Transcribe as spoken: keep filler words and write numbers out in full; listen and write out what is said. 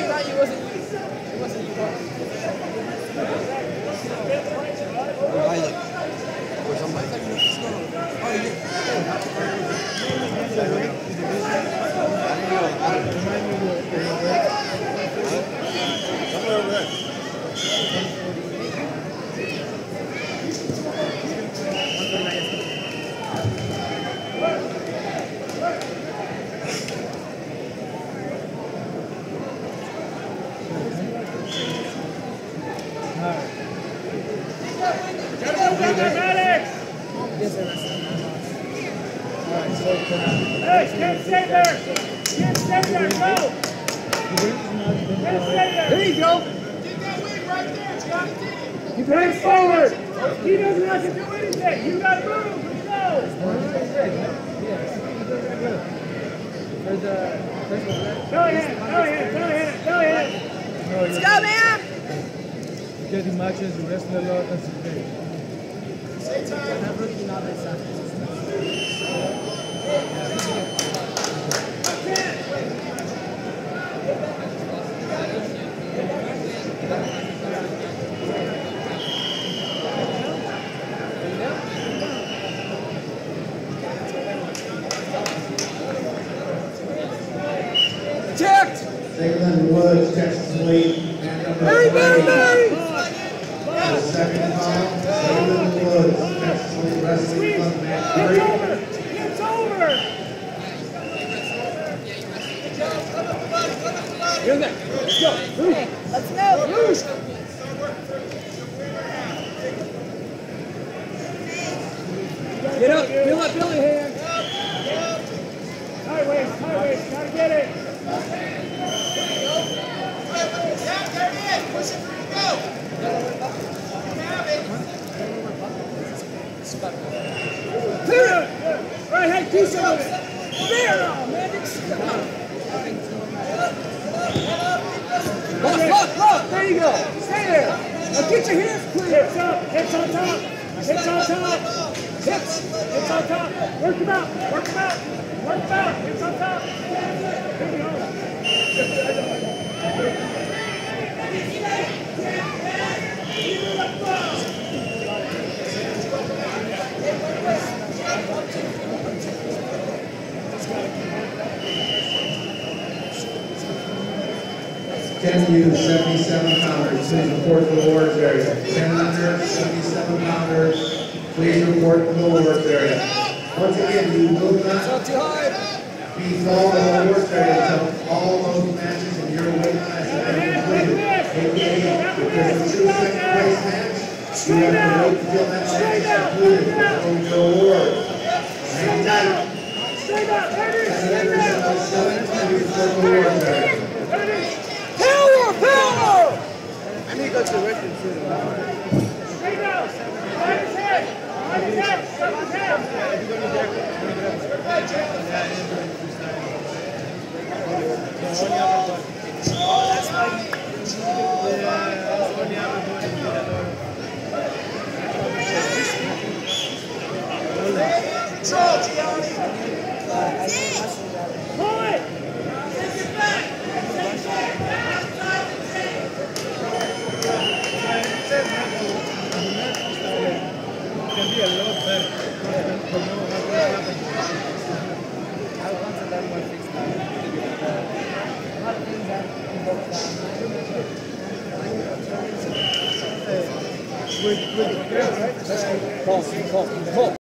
not you, wasn't you. It wasn't you. I look. Or somebody. Oh, you did. Somewhere over there. Hey, can't stay there! Can't stay there, go! Can't stay there! There you go! Keep that wing right there, Scott! You bring forward! He doesn't have to do anything! You gotta move! Let's go! Go ahead! Go ahead! Go ahead! Go ahead! Let's go, man! Getting matches, the rest of the lot, that's okay. Checked! Second Woods, Texas League. Mary, Mary, Mary! The second foul, Second Woods, Texas League Wrestling Club, match It's three. over! It's over! Get in there! Let's go! Hey, let's go! Move! Get up! Feel that belly hand! High waist, high waist, gotta get it! Good! Right, hey, do some of it! There! Oh, man, it's... Look, look, look! There you go! Stay there! Now get your hands clear! Hips up, hips on top, hips on top, hips, hips on top. Work them out, work them out, work them out, hips on top. Here we go. ten U, seventy-seven pounders, please report to the awards area. ten under, seventy-seven pounders, please report to the awards area. Once again, you will not Not too high! be called to the awards area until all those matches in your weight class have been completed. A K A, if there's a true second place match, you have to wait until that match is concluded before your award. Hang tight. Straight up, ready, Seven straight under, up. seven, ten, report to the awards area. Power! Power! I need to go to the record too. Straight up. Line his head. Line his head. Stop his head. Control, Gianni! Pull it. Can be a lot better. But no, how will it happen? I want to learn more fixed time. A lot of things that involve that. With, with the girl, right? Call, call, call.